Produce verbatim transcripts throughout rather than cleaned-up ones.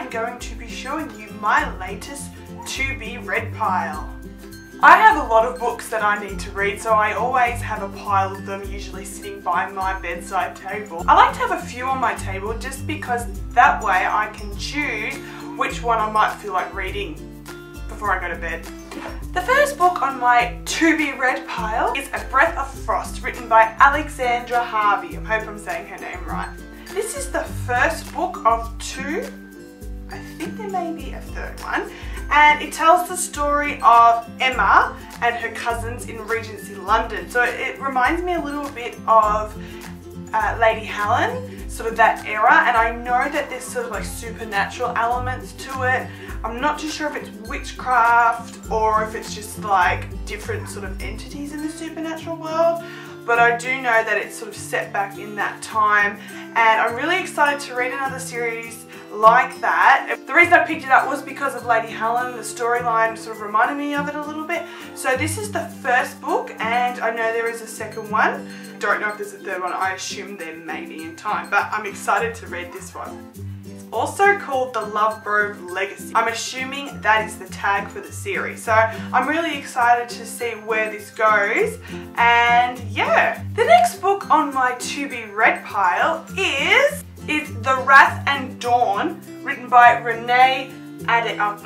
I'm going to be showing you my latest to be read pile. I have a lot of books that I need to read, so I always have a pile of them usually sitting by my bedside table. I like to have a few on my table just because that way I can choose which one I might feel like reading before I go to bed. The first book on my to be read pile is A Breath of Frost, written by Alexandra Harvey. I hope I'm saying her name right. This is the first book of two. I think there may be a third one. And it tells the story of Emma and her cousins in Regency London. So it reminds me a little bit of uh, Lady Helen, sort of that era. And I know that there's sort of like supernatural elements to it. I'm not too sure if it's witchcraft or if it's just like different sort of entities in the supernatural world. But I do know that it's sort of set back in that time. And I'm really excited to read another series like that. The reason I picked it up was because of Lady Helen. The storyline sort of reminded me of it a little bit. So this is the first book, and I know there is a second one. Don't know if there's a third one. I assume there may be in time, but I'm excited to read this one. It's also called The Lovegrove Legacy. I'm assuming that is the tag for the series. So I'm really excited to see where this goes. And yeah, the next book on my to be read pile is is The Wrath and Dawn, written by Renee Ade- oh.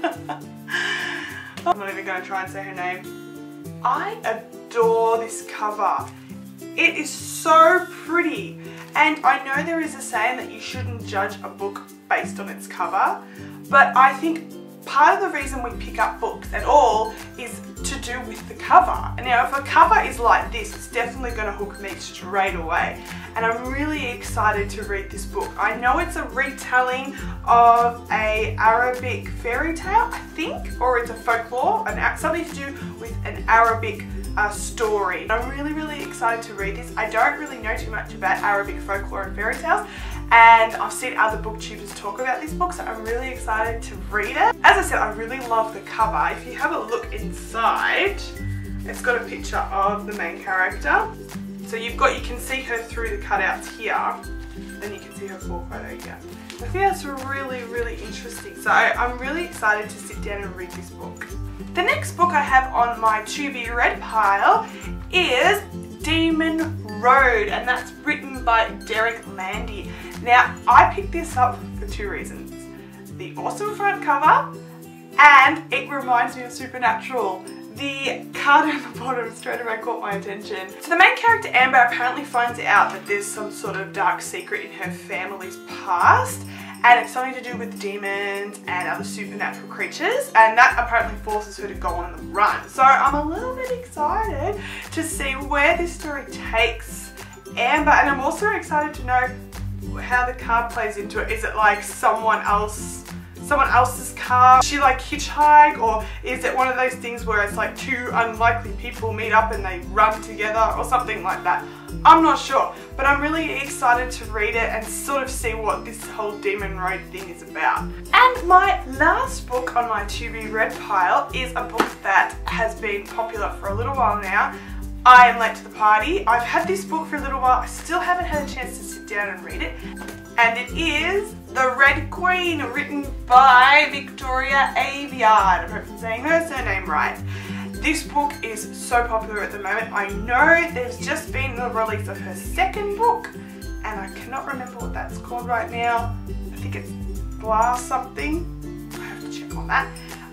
I'm not even going to try and say her name. I adore this cover. It is so pretty. And I know there is a saying that you shouldn't judge a book based on its cover, but I think part of the reason we pick up books at all is to do with the cover. And now if a cover is like this, it's definitely going to hook me straight away. And I'm really excited to read this book. I know it's a retelling of a Arabic fairy tale, I think, or it's a folklore, an, something to do with an Arabic uh, story. I'm really, really excited to read this. I don't really know too much about Arabic folklore and fairy tales, and I've seen other booktubers talk about this book, so I'm really excited to read it. As I said, I really love the cover. If you have a look inside, it's got a picture of the main character. So you've got, you can see her through the cutouts here, and you can see her full photo here. I think that's really, really interesting. So I'm really excited to sit down and read this book. The next book I have on my to be read pile is Demon Road, and that's written by Derek Landy. Now, I picked this up for two reasons. The awesome front cover, and it reminds me of Supernatural. The card on the bottom straight away caught my attention. So the main character, Amber, apparently finds out that there's some sort of dark secret in her family's past, and it's something to do with demons and other supernatural creatures, and that apparently forces her to go on the run. So I'm a little bit excited to see where this story takes Amber, and I'm also excited to know how the card plays into it. Is it like someone else someone else's car? Does she like hitchhike, or is it one of those things where it's like two unlikely people meet up and they run together or something like that? I'm not sure, but I'm really excited to read it and sort of see what this whole Demon Road thing is about. And my last book on my to be read pile is a book that has been popular for a little while now. I Am Late to the Party. I've had this book for a little while. I still haven't had a chance to sit down and read it. And it is The Red Queen, written by Victoria Aveyard. I hope I'm saying her surname right. This book is so popular at the moment. I know there's just been the release of her second book, and I cannot remember what that's called right now. I think it's Glass something. I have to check on that.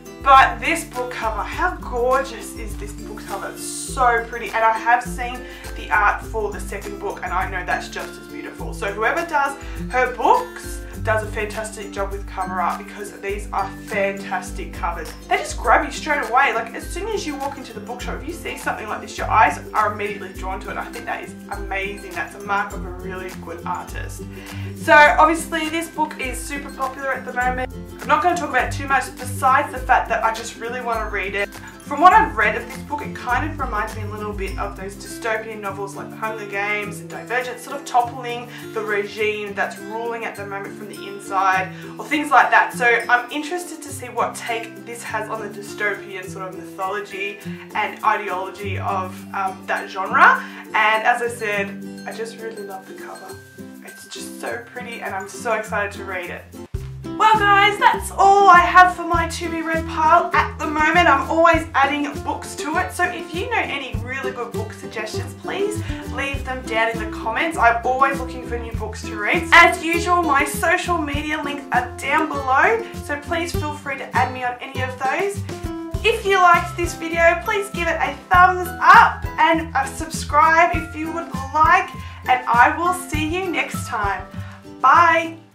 But this book cover, how gorgeous is this book cover? It's so pretty, and I have seen the art for the second book, and I know that's just as beautiful. So whoever does her books does a fantastic job with cover art, because these are fantastic covers. They just grab you straight away. Like as soon as you walk into the bookshop, if you see something like this, your eyes are immediately drawn to it. I think that is amazing. That's a mark of a really good artist. So obviously this book is super popular at the moment. I'm not going to talk about it too much, besides the fact that I just really want to read it. From what I've read of this book, it kind of reminds me a little bit of those dystopian novels like The Hunger Games and Divergent, sort of toppling the regime that's ruling at the moment from the inside, or things like that. So I'm interested to see what take this has on the dystopian sort of mythology and ideology of um, that genre. And as I said, I just really love the cover. It's just so pretty, and I'm so excited to read it. Well guys, that's all I have for my to be read pile at the moment. I'm always adding books to it, so if you know any really good book suggestions, please leave them down in the comments. I'm always looking for new books to read. As usual, my social media links are down below, so please feel free to add me on any of those. If you liked this video, please give it a thumbs up and a subscribe if you would like, and I will see you next time. Bye!